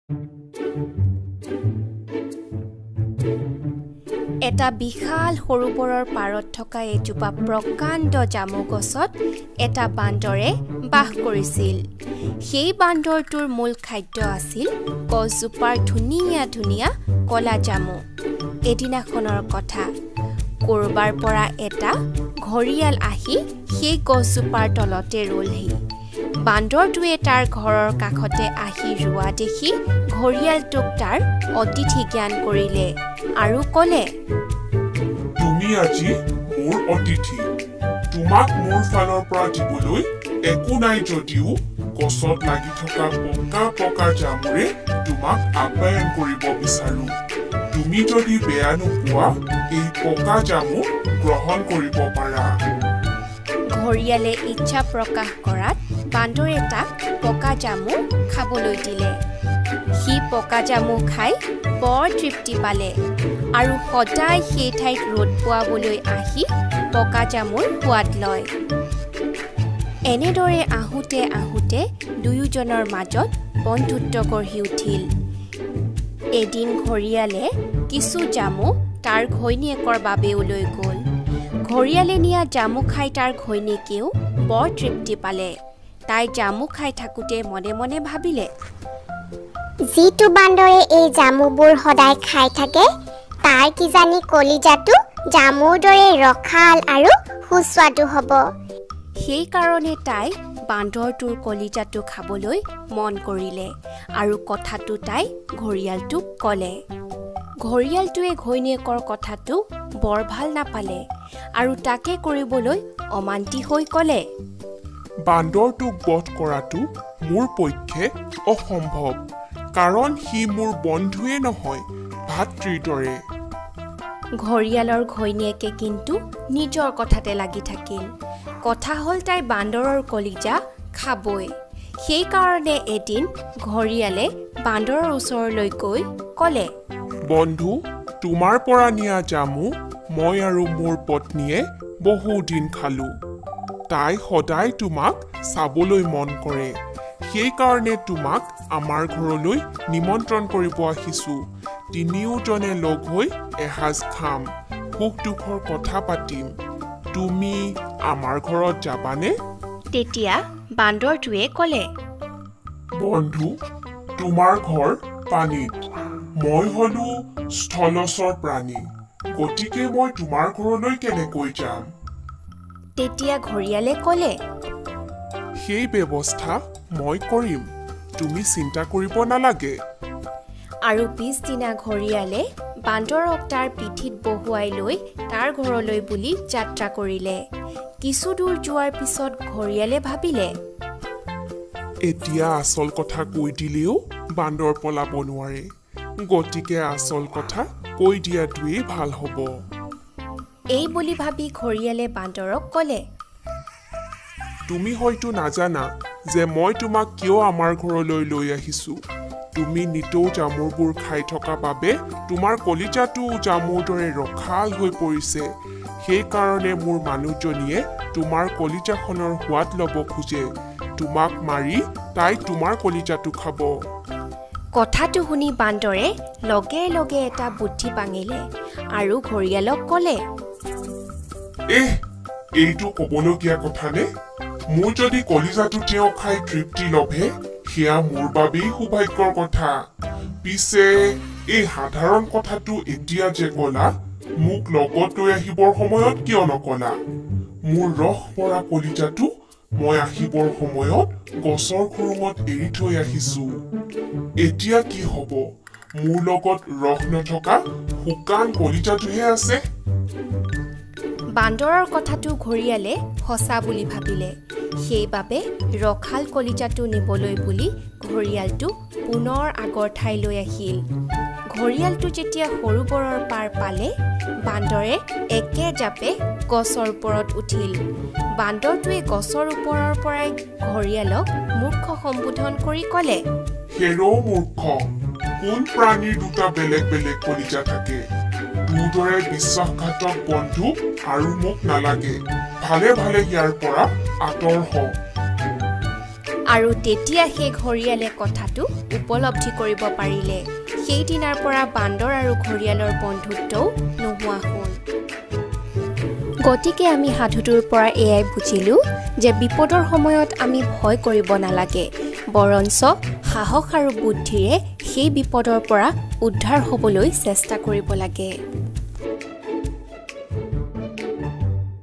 এটা বিশাল সৰোবৰৰ পাৰত থকা এজোপা প্ৰকাণ্ড জামু গছত এটা বান্দৰে বাস কৰিছিল। সেই বান্দৰটোৰ মূল খাদ্য আছিল গছজোপাৰ ধুনীয়া ধুনীয়া কলা জামু। এদিনাখনৰ কথা, কৰবাৰ পৰা এটা ঘৰিয়াল আহি সেই গছজোপাৰ তলতে ৰলহি। বান্দৰটোৱে তাৰ ঘৰৰ কাষতে আহি ৰোৱা দেখি ঘৰিয়ালটোক তাৰ অতিথি জ্ঞান কৰিলে আৰু ক'লে, তুমি আজি মোৰ অতিথি। তোমাক মোৰ ফালৰ পৰা দিবলৈ একো নাই যদিও গছত লাগি থকা পকা পকা জামুৰে তোমাক আপ্যায়ন কৰিব বিচাৰো। তুমি যদি বেয়া নোপোৱা এই পকা জামু গ্ৰহণ কৰিব পাৰা। ঘৰিয়ালে ইচ্ছা প্ৰকাশ কৰাত বান্দৰে তাক পকা জামু খাবলৈ দিলে। সি পকা জামু খাই বৰ তৃপ্তি পালে আৰু সদায় সেই ঠাইত ৰ'দ পোৱাবলৈ আহি পকা জামুৰ সোৱাদ লয়। এনেদৰে আহোঁতে আহোঁতে দুয়োজনৰ মাজত বন্ধুত্ব গঢ়ি উঠিল। এদিন ঘৰিয়ালে কিছু জামু তাৰ ঘৈণীয়েকৰ বাবেও লৈ গ'ল। ঘৰিয়ালে নিয়া জামু খাই তাৰ ঘৈণীয়েকেও বৰ তৃপ্তি পালে। তাই জামু খাই থাকোঁতে মনে মনে ভাবিলে, যিটো বান্দৰে এই জামুবোৰ সদায় খাই থাকে তাৰ কিজানি কলিজাটো জামুৰ দৰে ৰসাল আৰু সুস্বাদু হ'ব। সেইকাৰণে তাই বান্দৰটোৰ কলিজাটো খাবলৈ মন কৰিলে আৰু কথাটো তাই ঘৰিয়ালটোক ক'লে। ঘৰিয়ালটোৱে ঘৈণীয়েকৰ কথাটো বৰ ভাল নাপালে আৰু তাকে কৰিবলৈ অমান্তি হৈ ক'লে, বান্দৰটোক বধ কৰাটো মোৰ পক্ষে অসম্ভৱ, কাৰণ সি মোৰ বন্ধুৱে নহয়, ভাতৃৰ দৰে। ঘৰিয়ালৰ ঘৈণীয়েকে কিন্তু নিজৰ কথাতে লাগি থাকিল। কথা হ'ল তাই বান্দৰৰ কলিজা খাবই। সেইকাৰণে এদিন ঘৰিয়ালে বান্দৰৰ ওচৰলৈ গৈ ক'লে, বন্ধু, তোমাৰ পৰা নিয়া জামু মই আৰু মোৰ পত্নীয়ে বহুদিন খালো। তাই সদায় তোমাক চাবলৈ মন কৰে। সেইকাৰণে তোমাক আমাৰ ঘৰলৈ নিমন্ত্ৰণ কৰিব আহিছো। তিনিওজনে লগ হৈ এসাঁজ খাম, সুখ দুখৰ কথা পাতিম। তুমি আমাৰ ঘৰত যাবানে? তেতিয়া বান্দৰটোৱে ক'লে, বন্ধু, তোমাৰ ঘৰ পানীত, মই হলো স্থলচৰ প্ৰাণী, গতিকে মই তোমাৰ ঘৰলৈ কেনেকৈ যাম? তেতিয়া ঘৰিয়ালে ক'লে, সেই ব্যৱস্থা মই কৰিম, তুমি চিন্তা কৰিব নালাগে। আৰু পিছদিনা ঘৰিয়ালে বান্দৰক তাৰ পিঠিত বহুৱাই লৈ তাৰ ঘৰলৈ বুলি যাত্ৰা কৰিলে। কিছু দূৰ যোৱাৰ পিছত ঘৰিয়ালে ভাবিলে, এতিয়া আচল কথা কৈ দিলেও বান্দৰ পলাব নোৱাৰে, গতিকে আচল কথা কৈ দিয়াটোৱেই ভাল হ'ব। এই বুলি ভাবি ঘৰিয়ালে বান্দৰক ক'লে, তুমি হয়তো নাজানা যে মই তোমাক কিয় আমাৰ ঘৰলৈ লৈ আহিছো। তুমি নিতৌ জামুৰবোৰ খাই থকা বাবে তোমাৰ কলিজাটো জামুৰ দৰে ৰসাল হৈ পৰিছে। সেইকাৰণে মোৰ মানুহজনীয়ে তোমাৰ কলিজাখনৰ সোৱাদ ল'ব খোজে। তোমাক মাৰি তাই তোমাৰ কলিজাটো খাব। কথাটো শুনি বান্দৰে লগে লগে এটা বুদ্ধি পাঙিলে আৰু ঘৰিয়ালক ক'লে, এইটো ক'বলগীয়া কথা নে? মোৰ যদি কলিজাটো তেওঁ খাই তৃপ্তি লভে, সেয়া মোৰ বাবেই সৌভাগ্যৰ কথা। পিছে এই সাধাৰণ কথাটো এতিয়া যে ক'লা, মোক লগত লৈ আহিবৰ সময়ত কিয় নকলা? মোৰ ৰস পৰা কলিজাটো মই আহিবৰ সময়ত গছৰ খুৰুঙত এৰি থৈ আহিছো। এতিয়া কি হ'ব? মোৰ লগত ৰস নথকা শুকান কলিজাটোহে আছে। বান্দৰৰ কথাটো ঘৰিয়ালে সঁচা বুলি ভাবিলে। সেইবাবে ৰসাল কলিজাটো নিবলৈ বুলি ঘৰিয়ালটো পুনৰ আগৰ ঠাইলৈ আহিল। ঘৰিয়ালটো যেতিয়া সৰোবৰৰ পাৰ পালে, বান্দৰে একে জাপে গছৰ ওপৰত উঠিল। বান্দৰটোৱে গছৰ ওপৰৰ পৰাই ঘৰিয়ালক মূৰ্খ সম্বোধন কৰি ক'লে, হেৰ' মূৰ্খ, কোন প্ৰাণীৰ দুটা বেলেগ বেলেগ কলিজা থাকে? তোৰ দৰে বিশ্বাসঘাতক বন্ধু আৰু মোক নালাগে। ভালে ভালে ইয়াৰ পৰা আঁতৰ হ। আৰু তেতিয়া সেই ঘৰিয়ালে কথাটো উপলব্ধি কৰিব পাৰিলে সেই দিনাৰ পৰা বান্দৰ আৰু ঘৰিয়ালৰ বন্ধুত্বও নোহোৱা হ'ল গতিকে আমি সাধুটোৰ পৰা এয়াই বুজিলোঁ যে বিপদৰ সময়ত আমি ভয় কৰিব নালাগে বৰঞ্চ সাহস আৰু বুদ্ধিৰে সেই বিপদৰ পৰা উদ্ধাৰ হ'বলৈ চেষ্টা কৰিব লাগে